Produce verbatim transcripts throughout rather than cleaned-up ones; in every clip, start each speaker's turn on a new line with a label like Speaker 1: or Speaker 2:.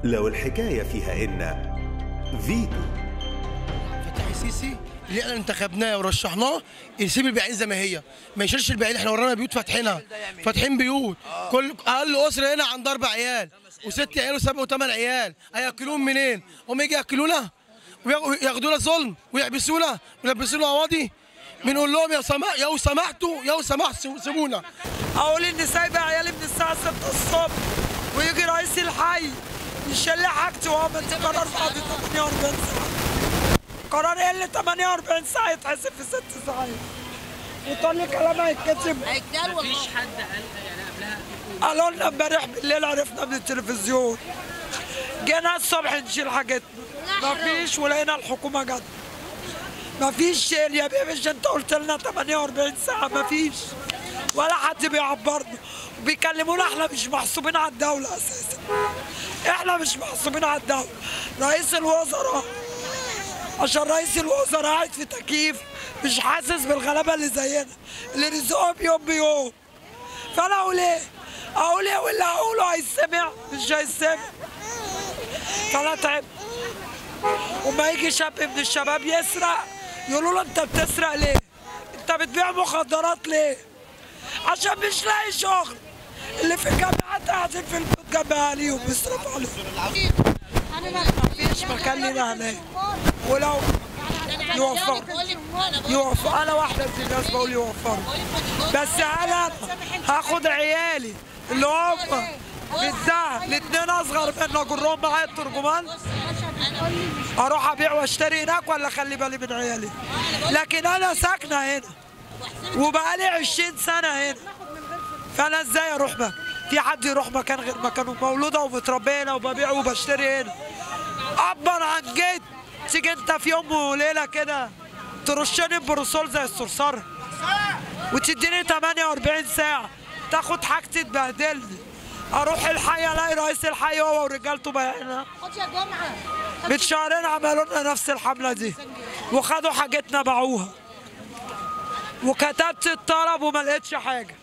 Speaker 1: لو الحكاية فيها إن فيتو
Speaker 2: فتح السيسي اللي احنا انتخبناه ورشحناه يسيب البياعين زي ما هي، ما يشيلش البياعين. احنا ورانا بيوت فاتحينها، فاتحين بيوت. كل اقل اسره هنا عندها اربع عيال وست عيال وسبع وثمان عيال، هياكلوهم منين؟ هم يجي ياكلونا وياخدونا ظلم ويحبسونا ويلبسونا قواضي. بنقول لهم يا سماح يا سمحتوا يا سمحتوا سيبونا.
Speaker 3: اقول اني سايبه عيالي من الساعه ستة الصبح ويجي رئيس الحي يشيل لي حاجتي وهو مدي قرار فاضي ثمانية وأربعين ساعه. قرار ايه اللي ثمانية وأربعين ساعه يتحسب في ست ساعات؟ وتقول لي كلام هيتكتب.
Speaker 4: مفيش حد قال يعني قبلها؟
Speaker 3: قالوا لنا امبارح بالليل، عرفنا من التلفزيون. جينا الصبح نشيل حاجتنا مفيش، ولقينا الحكومه جت. مفيش شيل يا بيبي، انت قلت لنا ثمانية وأربعين ساعه مفيش، ولا حد بيعبرنا. بيكلمونا احنا مش محسوبين على الدوله اساسا، احنا مش محسوبين على الدوله. رئيس الوزراء عشان رئيس الوزراء قاعد في تكييف مش حاسس بالغلابه اللي زينا اللي رزقهم يوم بيوم. فانا اقول ايه؟ اقول ايه واللي هقوله هيسمع؟ مش هيسمع. فانا تعبت. وما يجي شاب من الشباب يسرق يقولوا له انت بتسرق ليه؟ انت بتبيع مخدرات ليه؟ عشان مش لاقي شغل. اللي في الجامعات قاعدين في البيوت جنب اهاليهم بيصرفوا عليهم. مفيش مكان لينا هناك. ولو يوفروا يوفروا انا واحده من الناس بقول يوفروا، بس انا هاخد عيالي اللي هم بالذات الاثنين اصغر مني اجرهم معايا الترجمان، اروح ابيع واشتري هناك ولا اخلي بالي من عيالي؟ لكن انا ساكنه هنا وبقالي عشرين سنه هنا، فانا ازاي اروح مكان؟ في حد يروح مكان غير مكانه؟ مولوده ومتربيه هنا وببيع وبشتري هنا. عبر عن جد. تيجي انت في يوم وليله كده ترشني ببروسول زي الصرصار وتديني ثمانية وأربعين ساعه تاخد حاجتي تبهدلني. اروح الحي الاقي رئيس الحي هو ورجالته بايعينها. من شهرين عملوا لنا نفس الحمله دي وخدوا حاجتنا باعوها، وكتبت الطلب وما لقيتش حاجه.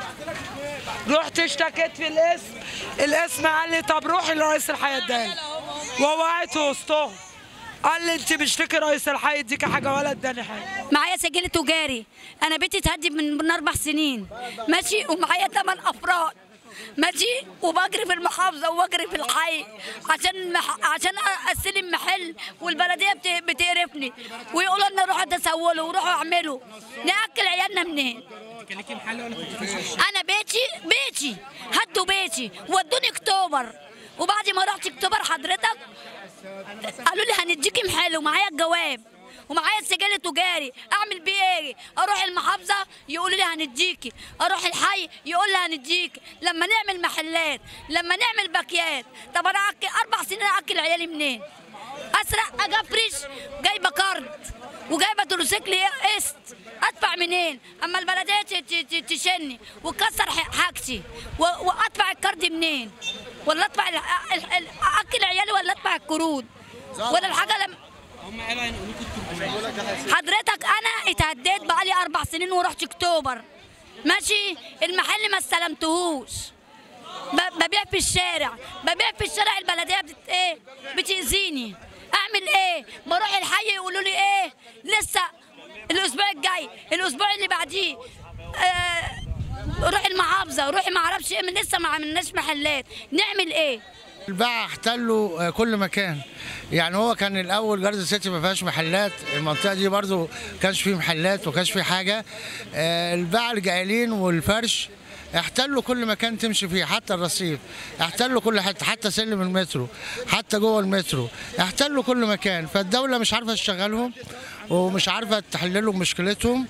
Speaker 3: رحت اشتكيت في الاسم، الاسم قال لي طب روحي لرئيس الحي اداني، وهو قاعد في وسطهم قال لي انت بشتكي رئيس الحي يديكي حاجه ولا اداني حاجه.
Speaker 5: معايا سجل تجاري، انا بيتي اتهدم من من اربع سنين ماشي، ومعايا ثمان افراد ماشي، وبجري في المحافظه وبجري في الحي عشان مح... عشان استلم محل، والبلديه بت... بتقرفني ويقولوا لنا روحوا تسولوا وروحوا اعملوا. ناكل عيالنا منين؟
Speaker 4: كان ليكي محل ولا كنت في الشارع؟
Speaker 5: انا بيتي بيتي هدوا بيتي ودوني اكتوبر، وبعد ما رحت اكتوبر حضرتك قالوا لي هنديكي محل ومعايا الجواب ومعايا السجل التجاري. اعمل بيه ايه؟ اروح المحافظه يقولوا لي هنديكي، اروح الحي يقول لي هنديكي. لما نعمل محلات، لما نعمل باكيات، طب انا اكل اربع سنين اكل عيالي منين؟ اسرق اجي افرش جايبه كارد وجايبه تروسيكل قسط، ادفع منين؟ اما البلديه تشني وتكسر حاجتي وادفع الكارد منين؟ ولا ادفع اكل عيالي ولا ادفع الكروت ولا الحاجه؟ لما
Speaker 4: هم قالوا هينقلوا لكم
Speaker 5: حضرتك انا اتهديت بقالي اربع سنين ورحت اكتوبر ماشي، المحل ما استلمتهوش، ببيع في الشارع ببيع في الشارع البلديه بت ايه بتاذيني. اعمل ايه؟ بروح الحي يقولوا لي ايه لسه الاسبوع الجاي، الاسبوع اللي بعديه آه روح المحافظه، روحي ما اعرفش ايه، من لسه ما عملناش محلات. نعمل ايه؟
Speaker 6: الباعة احتلوا كل مكان. يعني هو كان الاول جاردن سيتي ما فيهاش محلات، المنطقه دي برضو ما كانش فيه محلات وما كانش فيه حاجه. الباعة الجائلين والفرش احتلوا كل مكان تمشي فيه، حتى الرصيف احتلوا كل حته، حتى سلم المترو، حتى جوه المترو احتلوا كل مكان. فالدوله مش عارفه تشغلهم ومش عارفه تحل لهم مشكلتهم،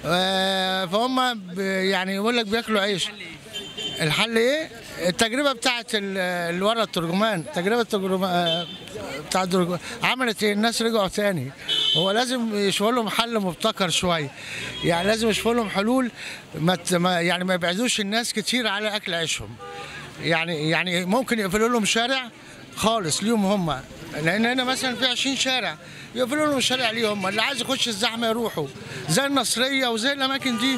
Speaker 6: فهم يعني يقول لك بياكلوا عيش. الحل ايه؟ التجربه بتاعت اللي ورا الترجمان، التجربه الترجمان بتاعت الترجمان عملت ايه؟ الناس رجعوا تاني. هو لازم يشوفوا لهم حل مبتكر شويه، يعني لازم يشوفوا لهم حلول ما يعني ما يبعدوش الناس كتير على اكل عيشهم. يعني يعني ممكن يقفلوا لهم شارع خالص ليهم هم، لان هنا مثلا في عشرين شارع، يقفلوا لهم الشارع ليهم، اللي عايز يخش الزحمه يروحوا زي النصريه وزي الاماكن دي.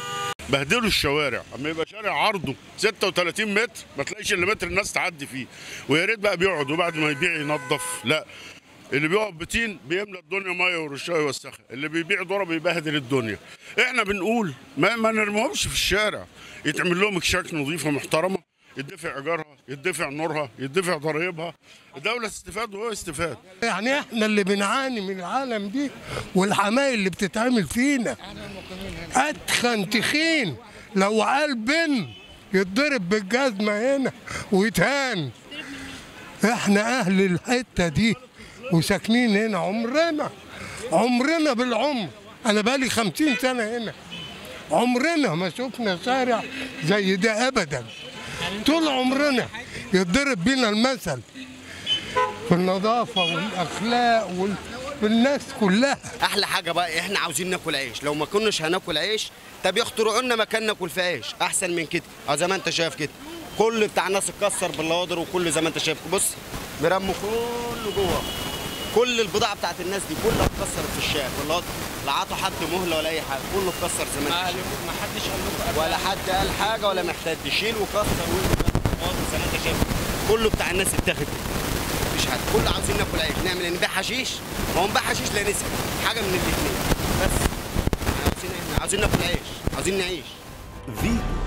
Speaker 7: بهدلوا الشوارع، اما يبقى شارع عرضه ستة وثلاثين متر ما تلاقيش الا متر الناس تعدي فيه، ويا ريت بقى بيقعد وبعد ما يبيع ينظف، لا اللي بيقف بتين بيملى الدنيا ميه ويرشها ويوسخها، اللي بيبيع ذره بيبهدل الدنيا. احنا بنقول ما, ما نرميهمش في الشارع، يتعمل لهم اكشاك نظيفه محترمه، يدفع ايجارها، يدفع نورها، يدفع ضرايبها، الدوله تستفاد وهو يستفاد.
Speaker 8: يعني احنا اللي بنعاني من العالم دي والحمايل اللي بتتعمل فينا. اتخن تخين لو قال بن يتضرب بالجزمه هنا ويتهان. احنا اهل الحته دي وساكنين هنا عمرنا عمرنا بالعمر، انا بقالي خمسين سنه هنا، عمرنا ما شفنا شارع زي ده ابدا. طول عمرنا يتضرب بينا المثل في النظافه والاخلاق والناس كلها.
Speaker 9: احلى حاجه بقى احنا عاوزين ناكل عيش، لو ما كناش هناكل عيش طب يخترعوا لنا مكان ناكل فيه عيش احسن من كده. اه زي ما انت شايف كده كل بتاع الناس اتكسر باللوادر، وكل زي ما انت شايف بص بيرموا كله جوه، كل البضاعه بتاعت الناس دي كلها اتكسرت في الشارع باللوادر، لا عطوا حد مهله ولا اي حاجه، كله اتكسر زي ما انت شايف.
Speaker 4: ما حدش قال لكم
Speaker 9: ولا حد قال حاجه ولا محتاج يشيل وكسر زي ما انت شايف، كله بتاع الناس اتاخد، مفيش حد، كله عاوزين ناكل عيش. نعمل ايه؟ نبيع حشيش؟ ما هو نبيع حشيش لا نسكت، حاجه من الاثنين بس. احنا عاوزين احنا عاوزين ناكل عيش، عاوزين نعيش.
Speaker 1: فيتو.